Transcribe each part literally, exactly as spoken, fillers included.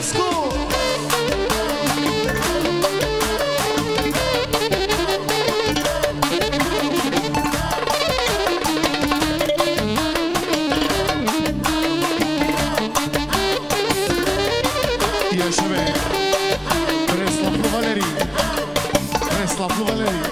Popescu! Ieșime! Preslavlu Valerii! Preslavlu Valerii!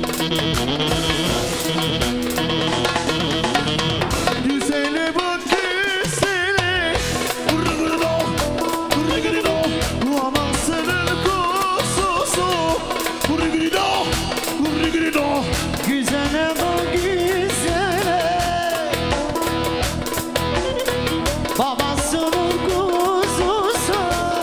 Güzele bak güzele, Urgrido, Urgrido, Amasya'nın kuzusu, Urgrido, Urgrido. Güzele bak güzele, babasının kuzusu.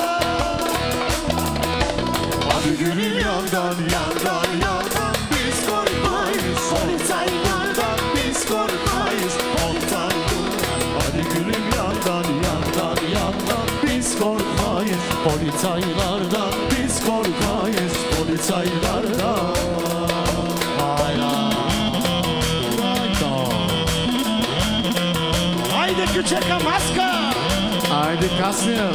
Hadi gülüm yandan yandan yandan, biz korkmayız polisaylardan, biz korkmayız oltan. Hadi gülüm yandan yandan yandan, biz korkmayız polisaylardan, biz korkmayız polisaylardan. Hayda, hayda. Haydi küçük maska. Haydi Kasım.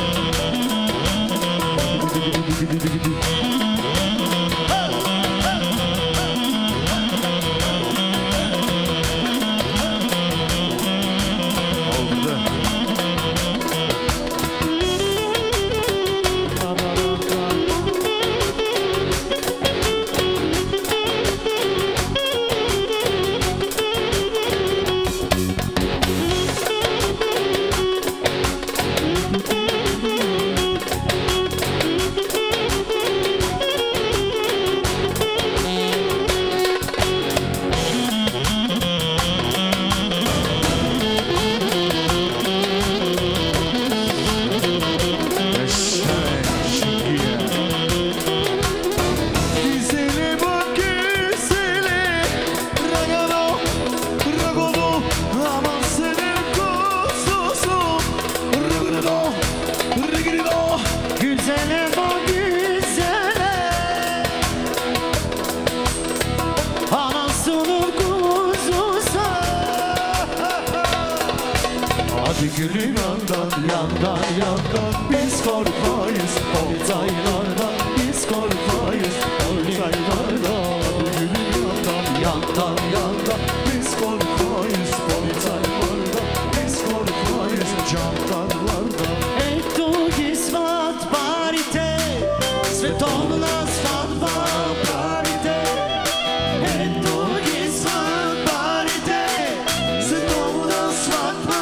Gülüm yandan yandan yandan, biz korkmayız oltaylardan, biz korkmayız oltaylardan. Gülüm yandan yandan yandan, biz korkmayız oltaylardan, biz korkmayız candarlardan. Eto gismat parite, svetovna svadba parite. Eto gismat parite, svetovna svadba.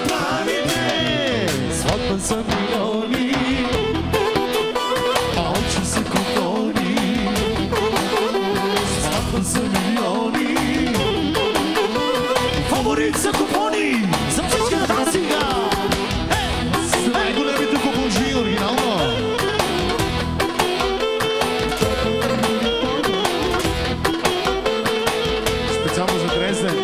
Сватбаться миллионы, а учится купони. Сватбаться миллионы, фаворит за купони, за всички на тази сега. С най-големите купонжи, оригинално. Специално за Дрезден.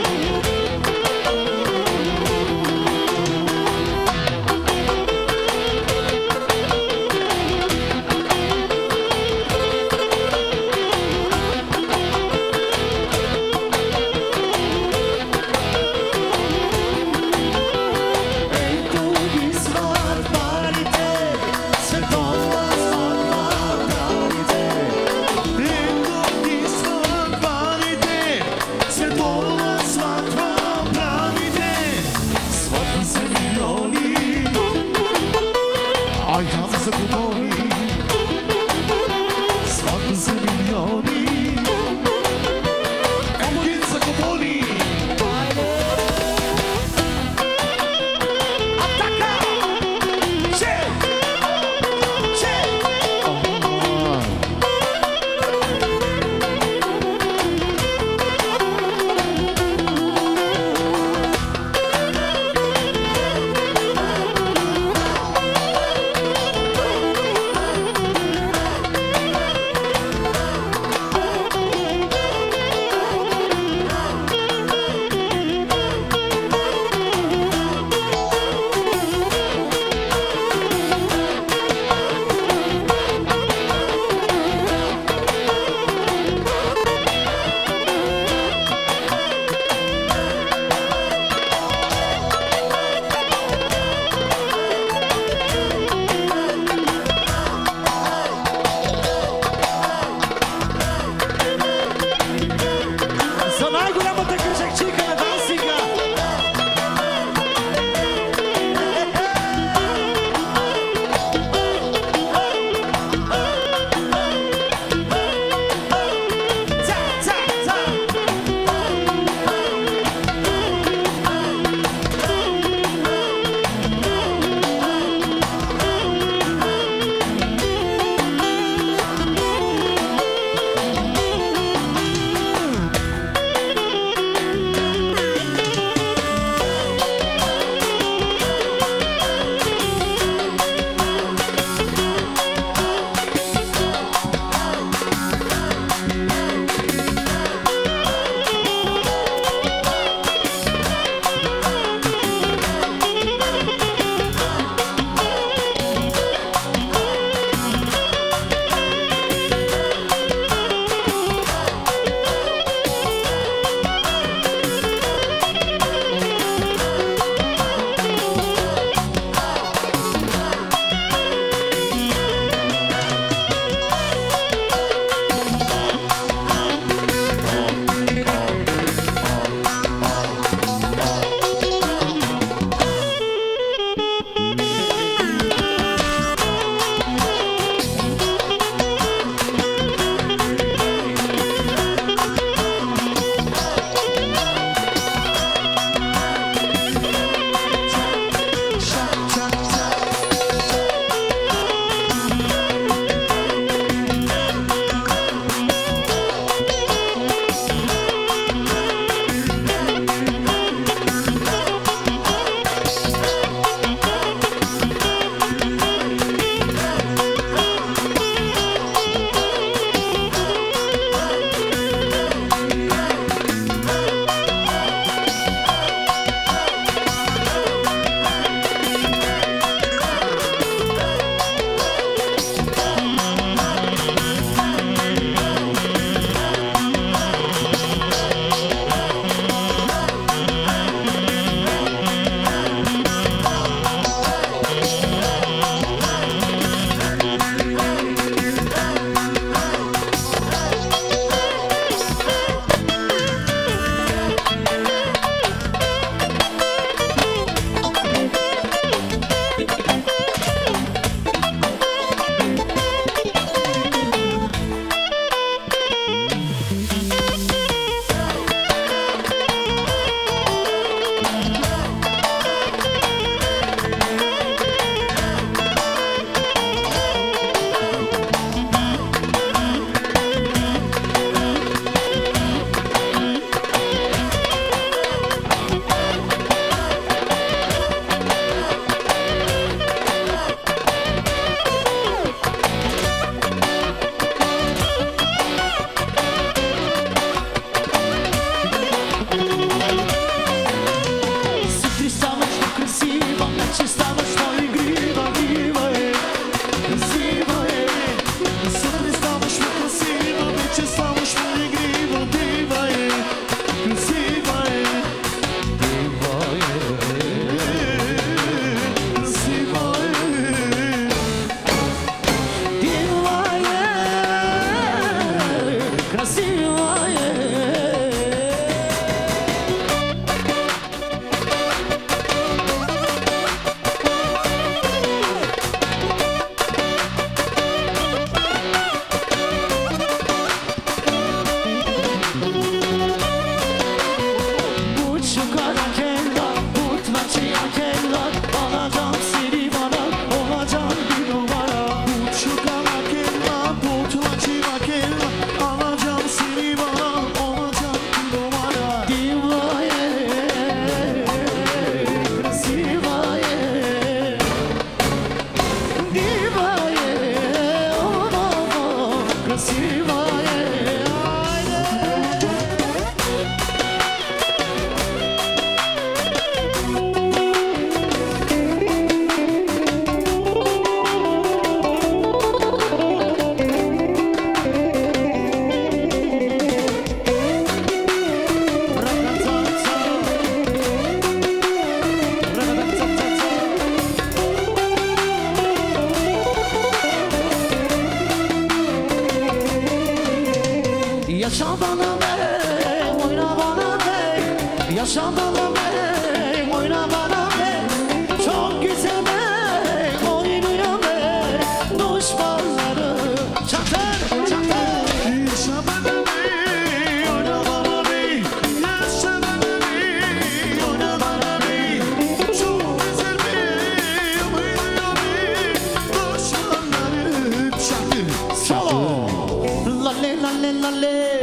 bana bey, oyna bana bey. Yaşa bana bey, oyna bana bey. Çok güzel bey, oynuyor bey. Düşmanları çatır çatır. Yaşa bana bey, oyna bana bey. Yaşa bana bey, oyna bana bey. Çok güzel bey, oynuyor bey. Düşmanları çatır. Solo. Lale lale lale.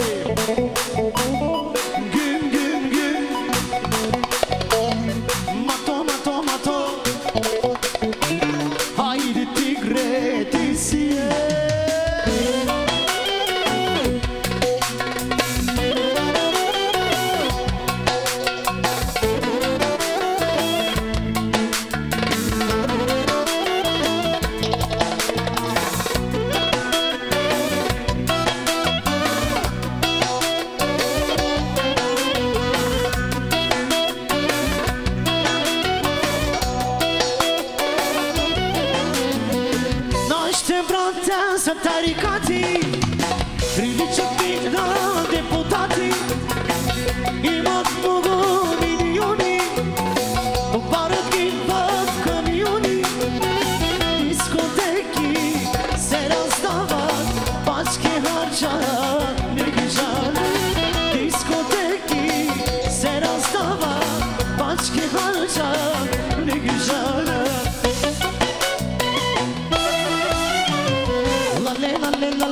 Güm güm güm. Mato mato mato. Haydi tigre disiye. Să taricati, prilice bine deputati, imat mogo milioni, pară din văd camionii, discotechi, sera stava, pačke harča, negrijane, discotechi, sera stava, pačke harča, negrijane. La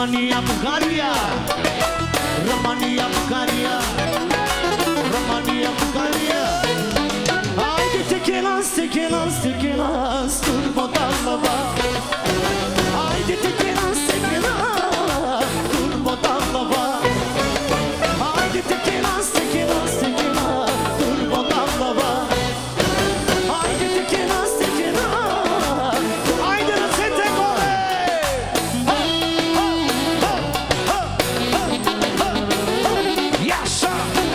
România, Bulgaria, România, Bulgaria, România, Bulgaria. Haydi tekelas, tekelas, tekelas, turbo dallava. Haydi tekelas, tekelas, turbo dallava. Haydi tekelas, tekelas, tekelas, turbo dallava. Haydi tekelas, tekelas, haydi Rosette Gore. Yaşa!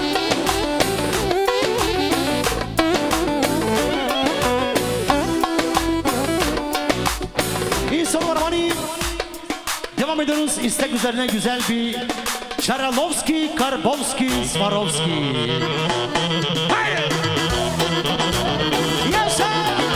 İnsan Ormanı devam ediyoruz. İstek üzerine güzel bir Çaralovski, Karbovski, Swarovski. Hayır! Yaşa!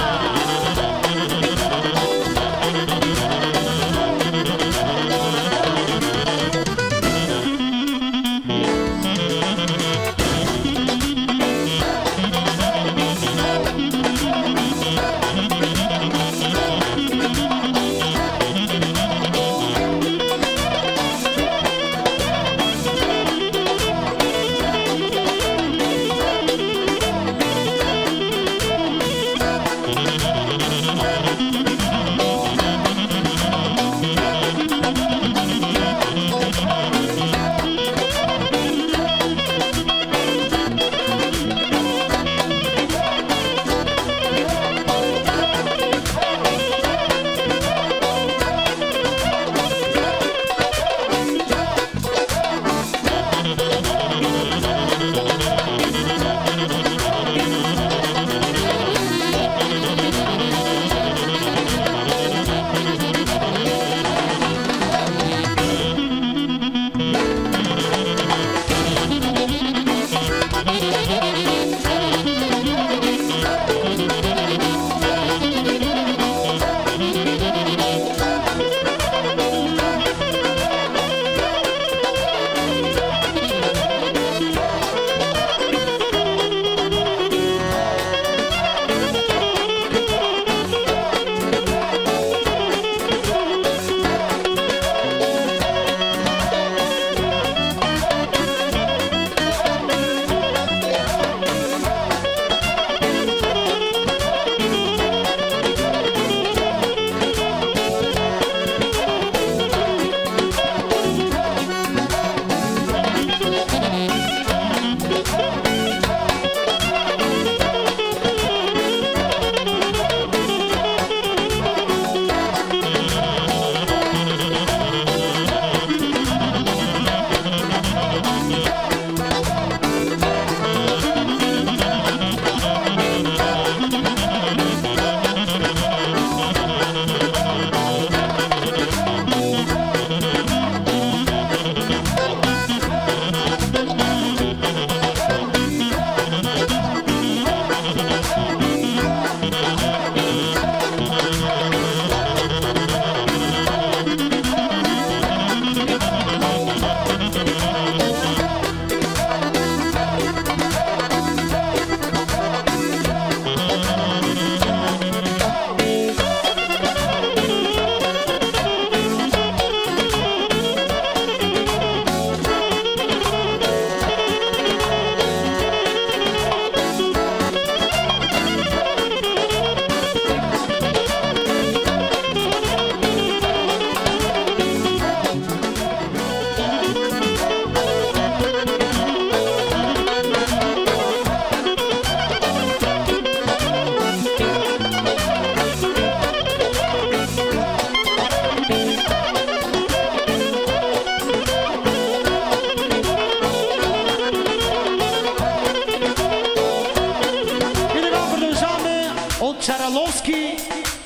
Czaralowski,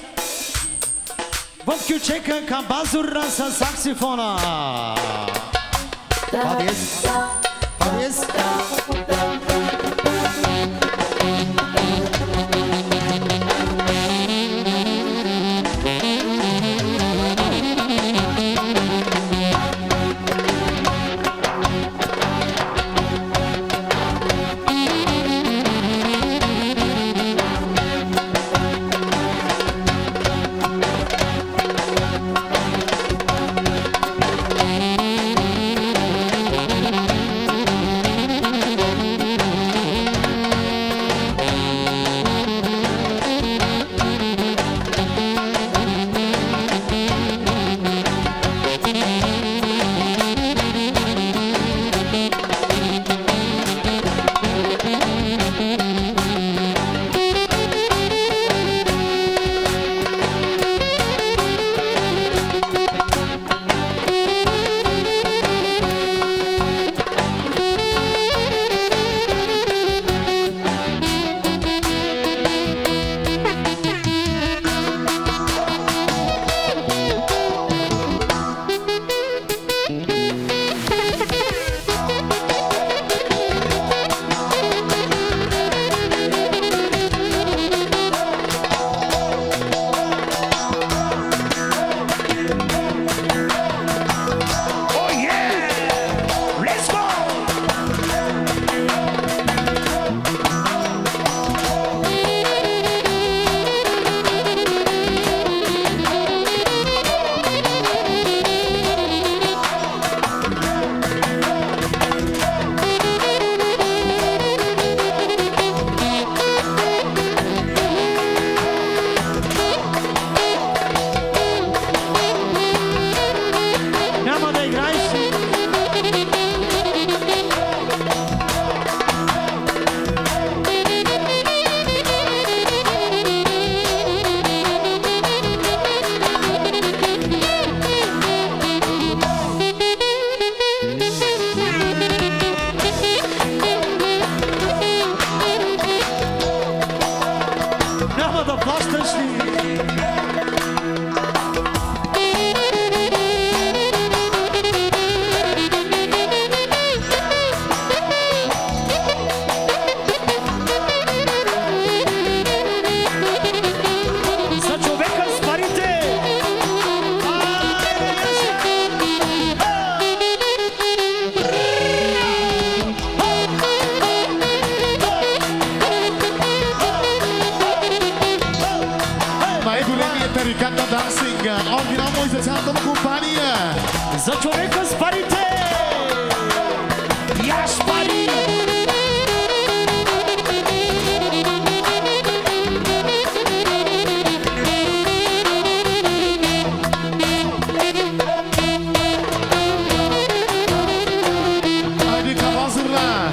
Wopkiu czeka kabazura sa saksofona. Tak jest, tak jest. hazırla.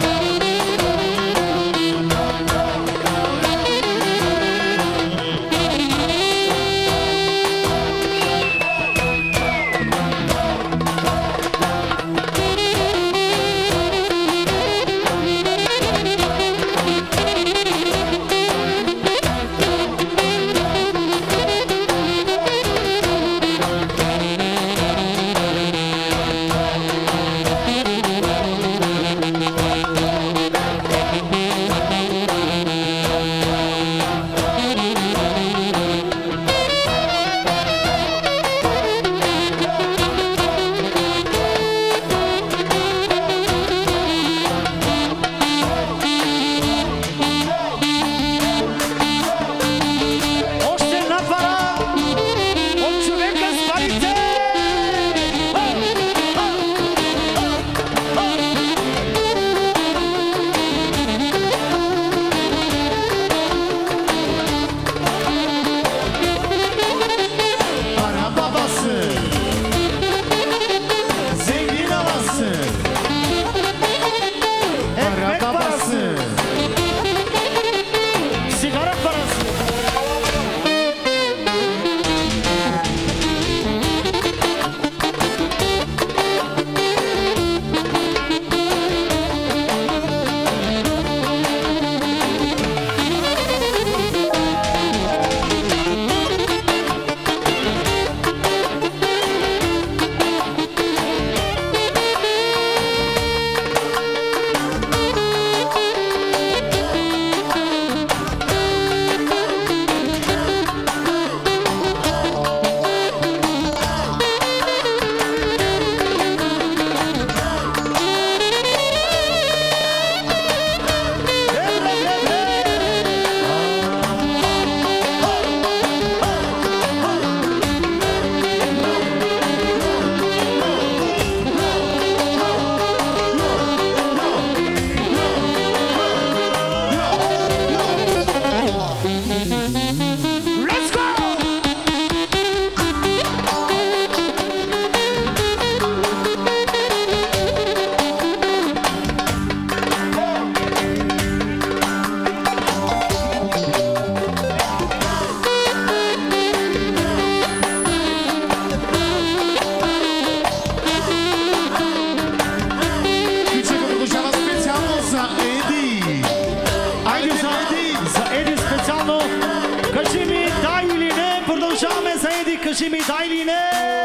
Și medaiile!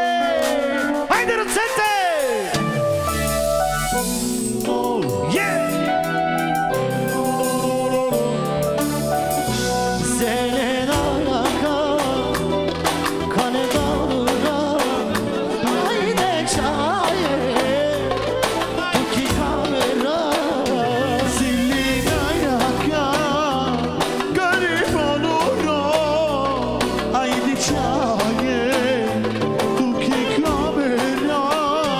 Haide, rățete! Oh, yeah! Zelenaraka, Kanedarura, haide çaye, iki kamera. Zelenaraka, garip onura, haydi çaye.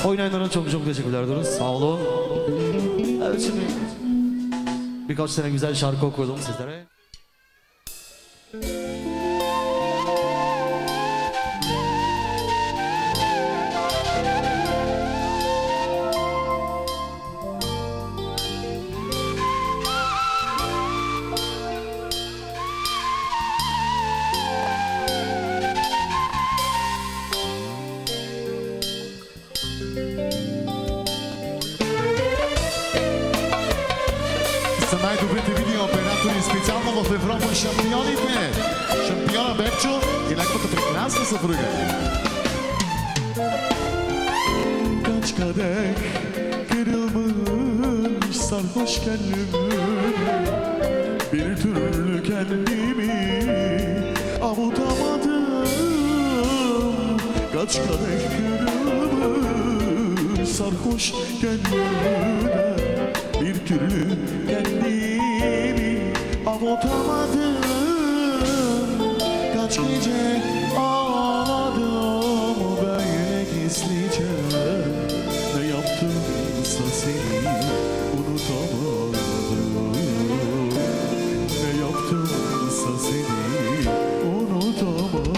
Oynayanlara çok çok teşekkürler diyoruz. Sağ olun. Evet, şimdi birkaç tane güzel şarkı okudum sizlere. Най-добрите видеооператори специално в Европа, шампионите, шампиона Бепчо и неговата прекрасна съпруга. Kaç kadeh kırılmış sarhoş gönlümün, bir türlü kendimi avutamadım. Kaç kadeh kırılmış sarhoş gönlümüne, bir türlü kendimi avutamadım. Kaç gece ağladım böyle gizlice. Ne yaptımsa seni unutamadım. Ne yaptımsa seni unutamadım.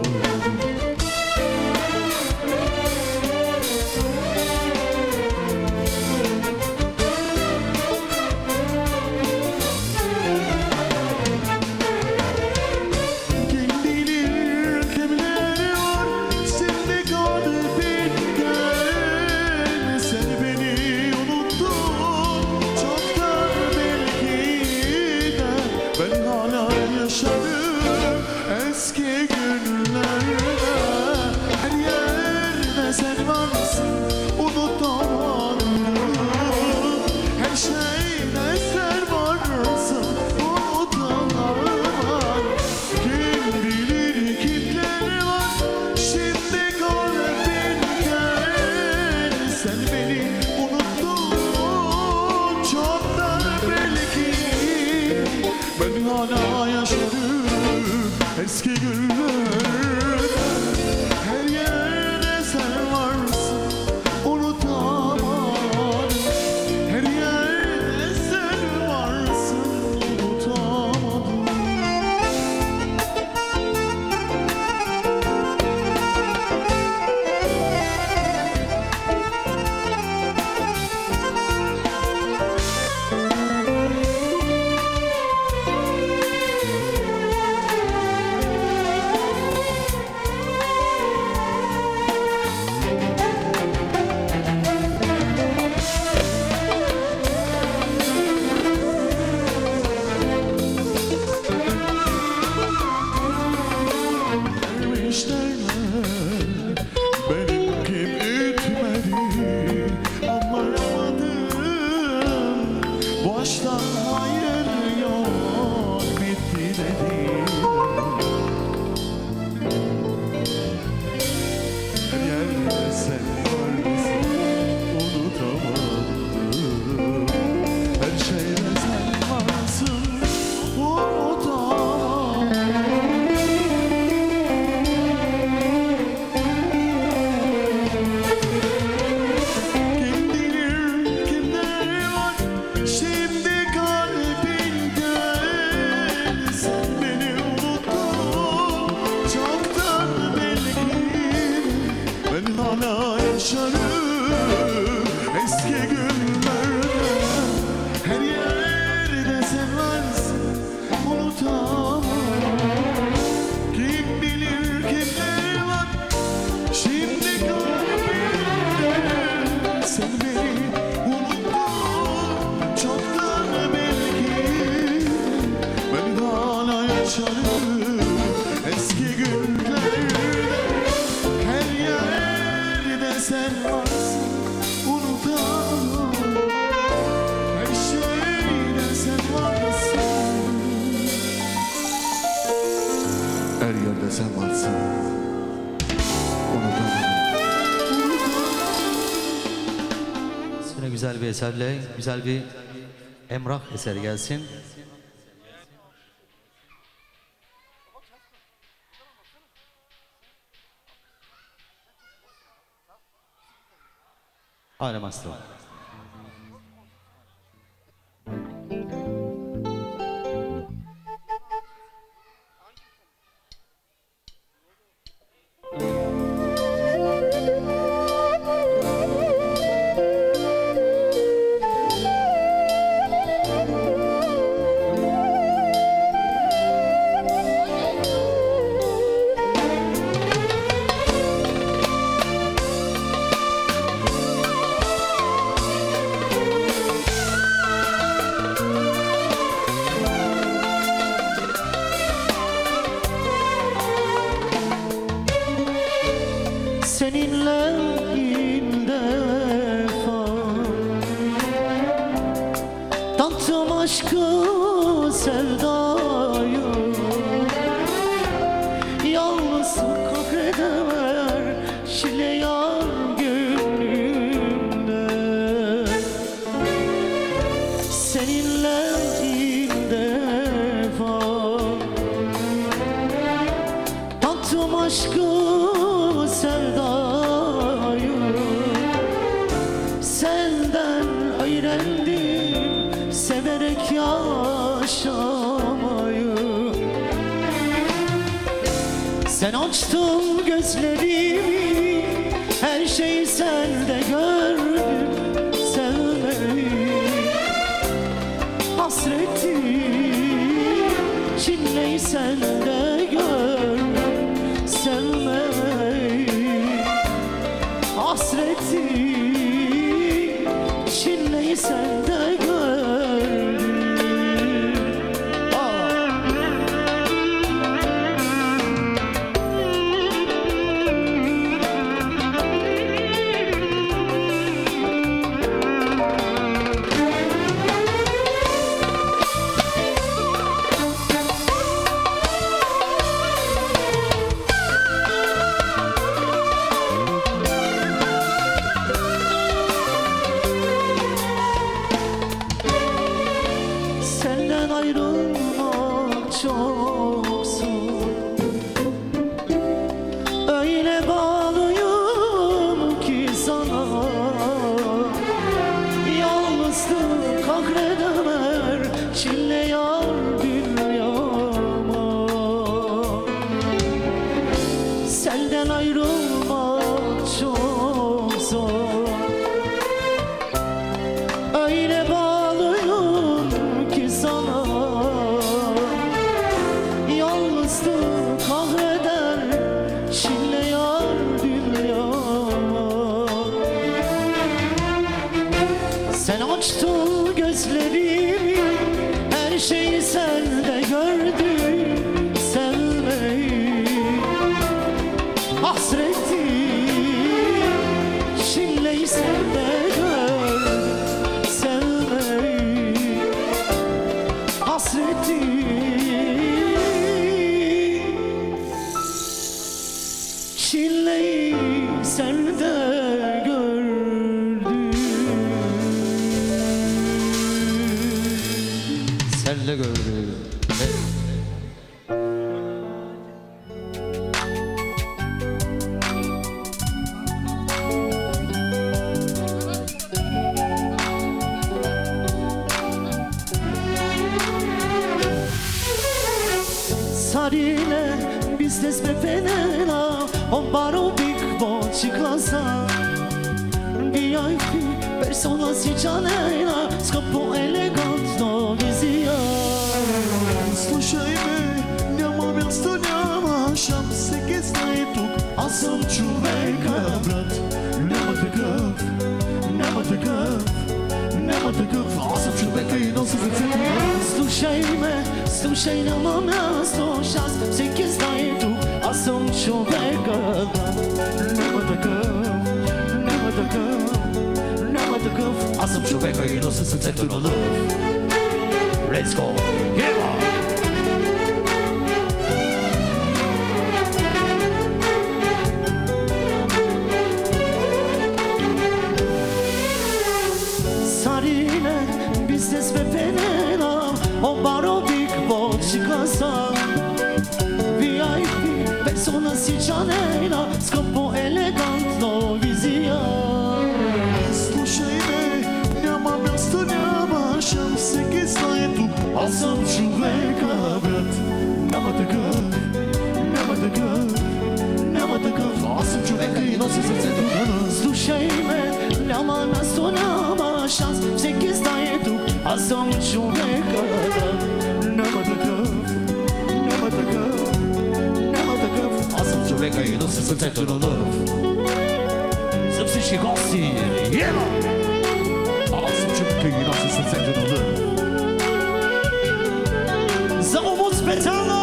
Eski günler, her yerde sen varsın, unutamadım. Her yerde sen varsın, unutamadım. Güzel bir eserle, güzel bir Emrah eseri gelsin. Aynen maestro. Seninle ilk defa tattım aşkı sevdayı, yalnız kahreder çile yar gönlümde. Seninle ilk defa tattım aşkı sevdayı, senden öğrendim severek yaşamayı. Sen açtın gözlerimi, her şeyi sende gördüm sevmeyi. Hasreti çinleyi sende gördüm sevmeyi. Hasreti çinleyi sende gördüm. Senden ayrılmak çok zor, öyle bağlıyım ki sana. Yalnızlık kahreder çile yar dünyama. Senden ayrılmak çok zor, öyle bağlıyım ki sana. Yalnızlık kahreder çile yar dünyama. Sen açtın gözlerimi, her şeyi sende gördüm sevmeyi. Hasreti çileyi sende gördüm sevmeyi. Hasreti çileyi sende gördüm. Senle gördüm. Sarine business me venena, on baro big boci clasa. V I P persona si cianena, scoppo elegantno vizija. Slušaj me, няма място, няма шанс, всеки знае тук. Аз съм човека, брат. Няма такъв, няма такъв, няма такъв. Аз съм човека и нося сърцето. Слушай ме, слушай, няма място, шанс, всеки знае тук. Аз съм човека, брат. Няма такъв, няма такъв, няма такъв. Аз съм човека и нося сърцето на лъв. Let's go! Yeah! Sarine business me venena, on baro big boci clasa. V I P persona si cianena, scoppo elegantno vizija. A sam człowieka brat. Няма такъв, няма такъв, няма такъв. Аз съм човека и нося сърцето на нас. Слушай ме, няма място, няма шанс. Всеки знае тук, аз съм човека. Няма такъв, няма такъв, няма такъв. Аз съм човека и нося сърцето на лъв. За всички гости, ева! Аз съм човека и нося сърцето на лъв. За умот специално!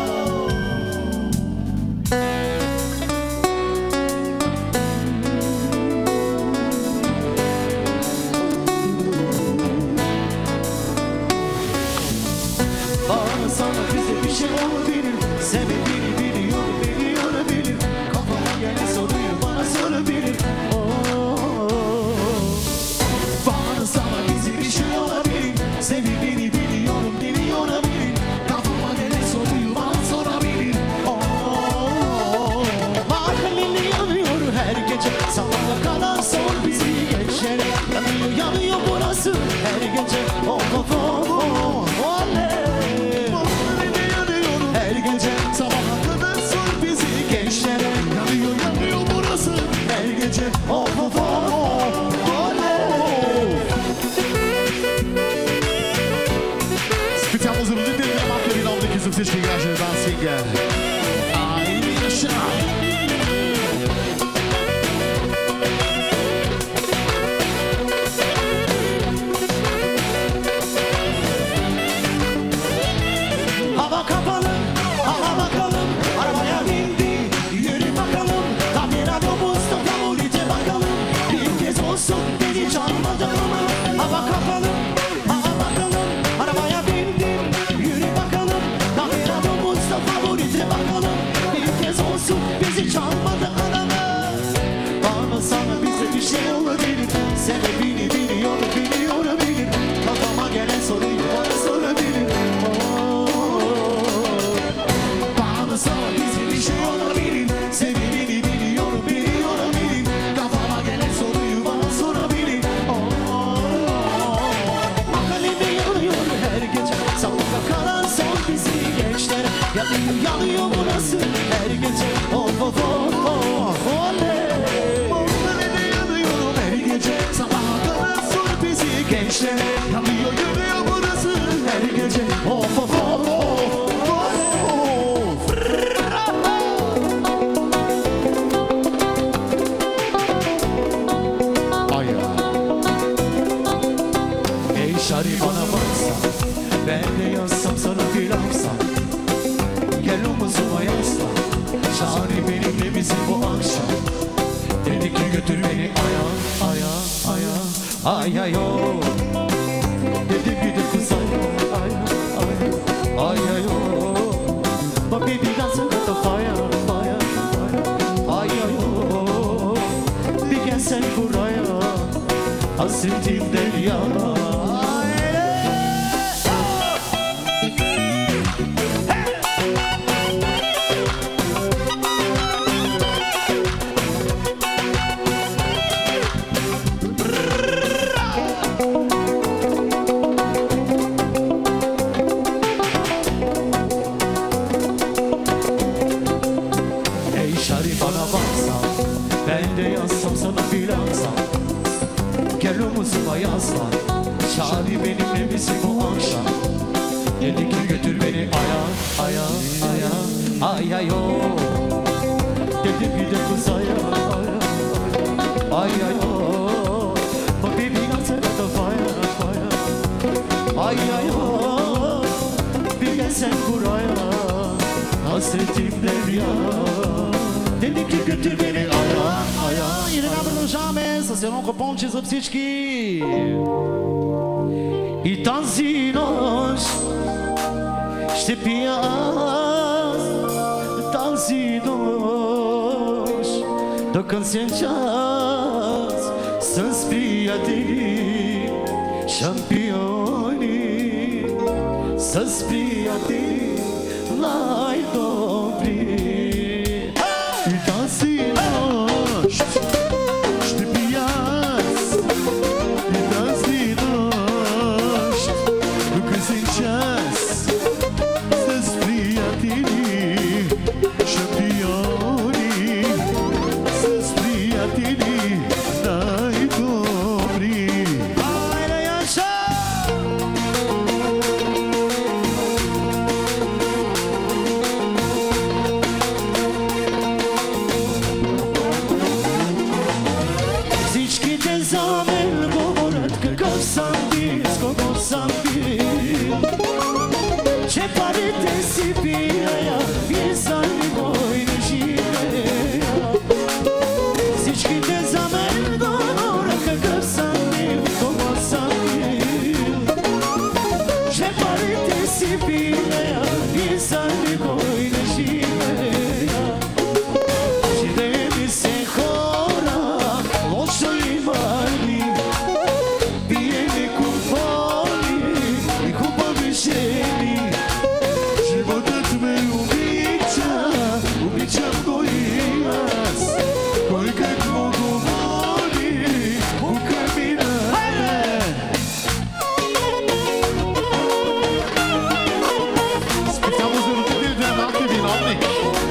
Her gece of of of of oley. Her gece sabaha kadar sor bizi gençlere. Yanıyor yanıyor burası. Her gece of of of oley. Специално за родителите на малки виновник и за всички граждани на Дансинга. Ай, Миша! Hava kapalı, aha bakalım, arabaya bindi, yürü bakalım, tamiracımızda favorite bakalım, bir kez olsun beni çalmadı mı? Hava kapalı, aha bakalım, arabaya bindim, yürü bakalım, tamiracımızda favorite bakalım, bir kez olsun bizi çalmadı adamı. Bana sana bize bir şey olabilir, sebebini biliyor, biliyor bilir, kafama gelen soruyu bana sorabilir. Sana bize bir şey olabilir. Sebebini biliyorum, biliyorum bilir. Kafama gelen soruyu bana sorabilir. Mahallemde yanıyor her gece. Sabahta kalan son bizi gençler. Yanıyor, yanıyor burası her gece. Of of of of oley. Mahallemde yanıyorum her gece. Sabaha kalan son bizi gençler. Yanıyor yanıyor burası her gece. Of of of of. Şari bana baksa, ben de yazsam sana bir lafsa. Gel omuzuma yasla, Şari benimle bizim bu akşam. Dedi ki götür beni aya, aya, aya, aya yo. Dedi bir de kız aya, aya, aya, aya yo. But baby dancing with the fire, fire, fire, aya yo. Bir gel sen buraya, hasretim derya. Şadi benimle misin bu akşam? Dedi ki götür beni aya, aya, aya, aya yo. Dedi bir de kız aya, aya, aya yo. But baby not at the fire, fire, aya yo. Bir gel sen buraya, hasretim derya. Dedi ki götür beni aya, aya. И така продължаваме с едно купонче за всички. И тази нощ ще пия аз, тази нощ до късен час с приятели, шампиони, с приятели най-добри. И тази нощ ще пия аз, и тази нощ до късен час zamen govorat kakav sam bil, s kogom sam bil. Če parite si pila ja, jesam li moj ne živeja. Всичките за мен говорят какъв съм бил, кого съм бил. Че парите си пилея и за никой не живея. Живее ми се хора, лошо има ли, пиеме купони и хубави жени. Животът ме обича, обичам го и аз. Кой какво говори, бука ми на Специално за родителите на малкия виновник.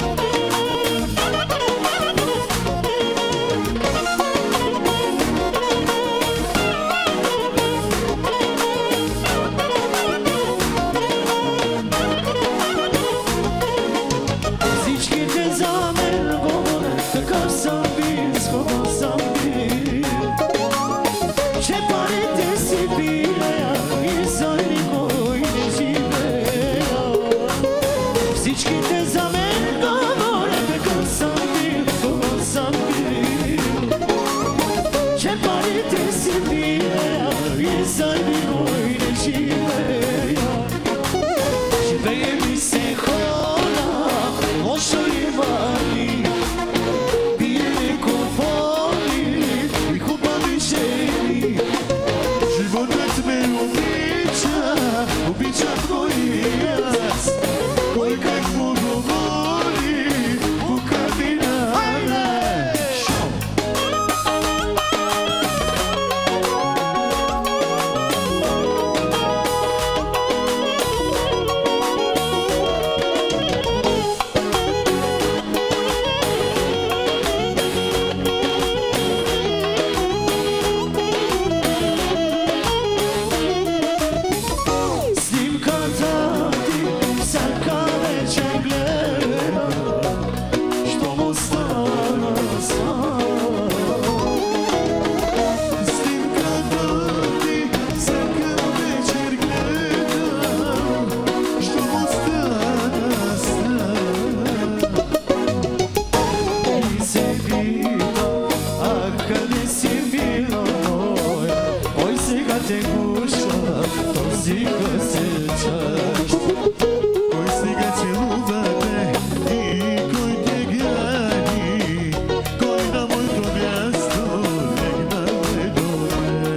Всичките за мен говорят какъв съм бил, с кого съм бил. Че парите си пилея и за никой не живея. Всичките за мен говорят какъв съм бил, с кого съм бил. Че парите си пилея и за никой не живея. Живее ми се хора, лошо има ли, пиеме купони и хубави жени. Животът ме обича, обичам го и аз. Кой какво говори, бука ми на шоу. Снимката ти всяка вечер гледам, щом остана сам. Снимката ти всяка вечер гледам, щом остана сам. И се питам, а къде си била моя? Кой сега те гуша, този късечащ? Кой сега целува те и кой те гани? Кой на моето място легна ме добре?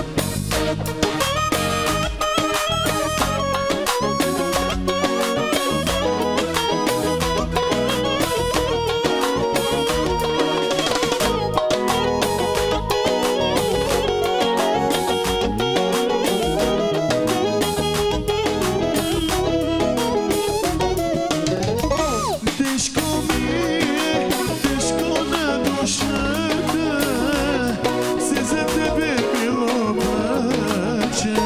Тежко ми е, тежко на душата, се за тебе било плача.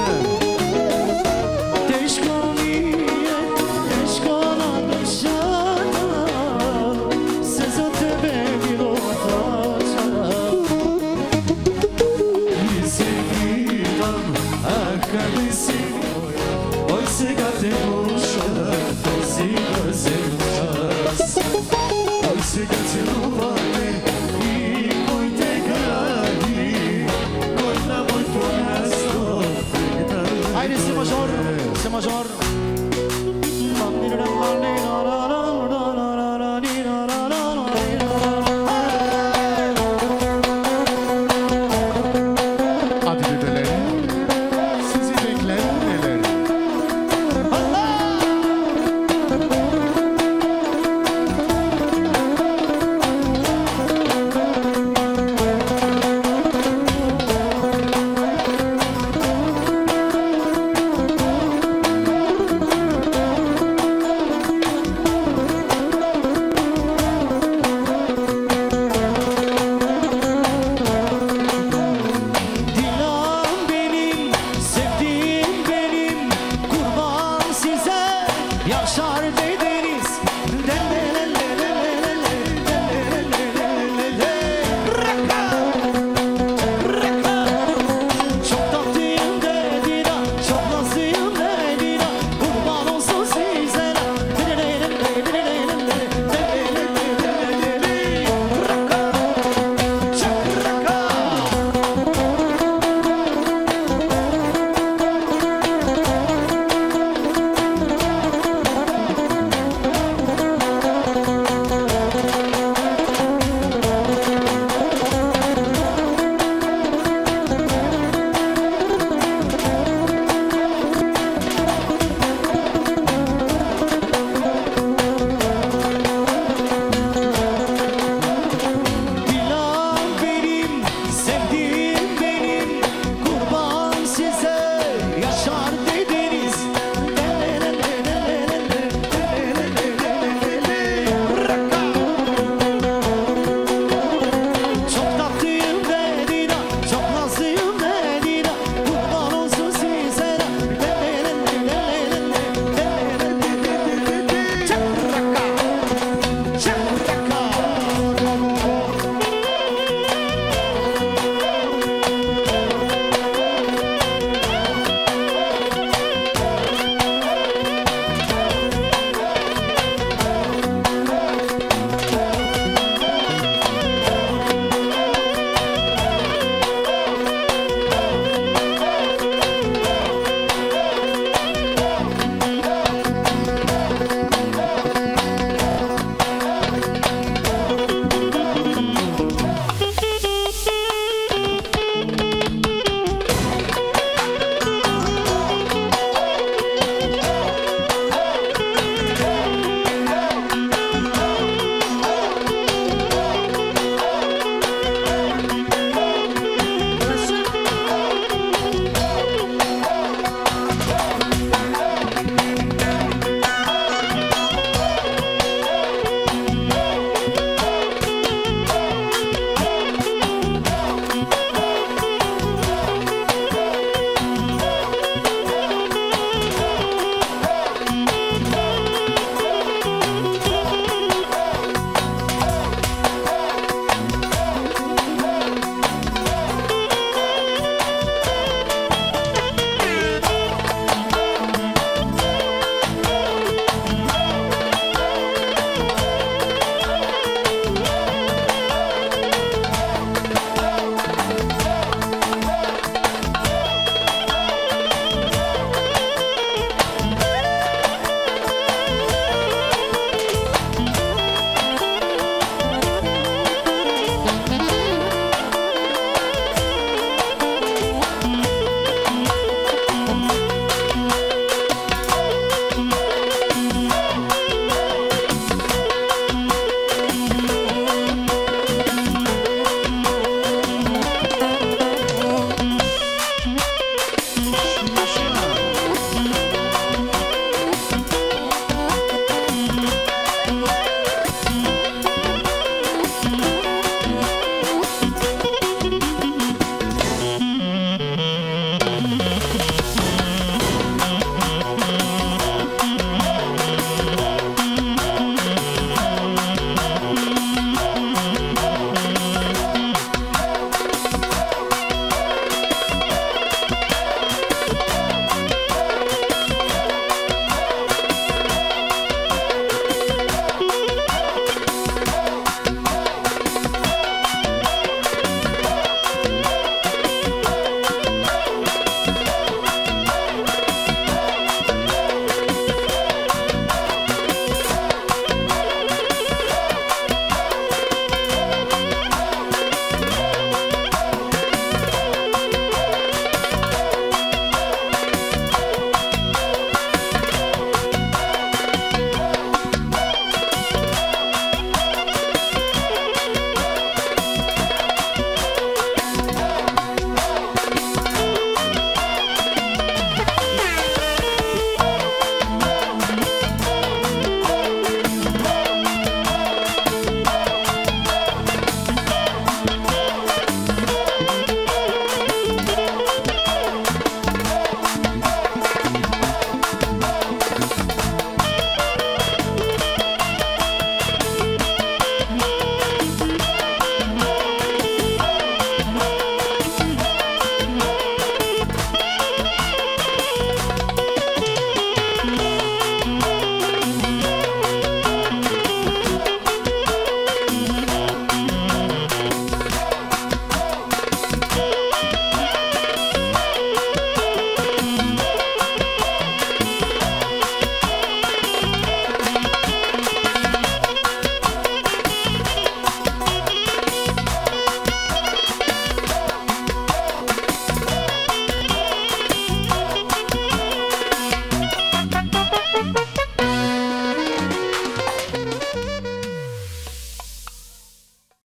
Тежко ми е, тежко на душата, се за тебе било плача. И се питам, а къде